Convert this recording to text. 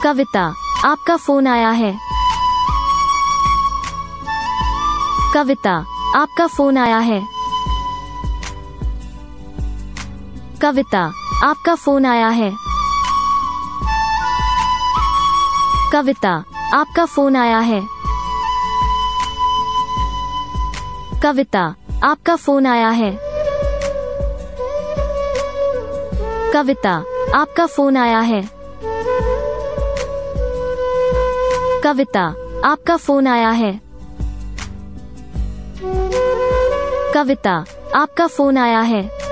कविता, आपका फोन आया है। कविता, आपका फोन आया है। कविता, आपका फोन आया है। कविता, आपका फोन आया है। कविता, आपका फोन आया है। कविता, आपका फोन आया है। कविता, आपका फोन आया है। कविता, आपका फोन आया है।